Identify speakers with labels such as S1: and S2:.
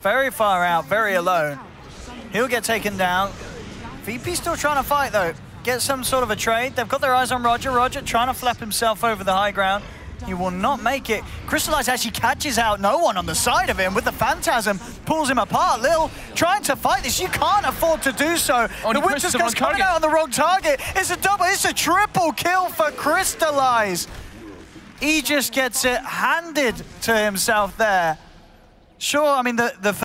S1: very far out, very alone. He'll get taken down. VP still trying to fight though. Get some sort of a trade. They've got their eyes on Roger. Roger trying to flap himself over the high ground. He will not make it. Crystallize actually catches out no one on the side of him with the Phantasm, pulls him apart. Lil trying to fight this. You can't afford to do so. The Winter Skull's coming out on the wrong target. It's a double, it's a triple kill for Crystallize. He just gets it handed to himself there. Sure, I mean, the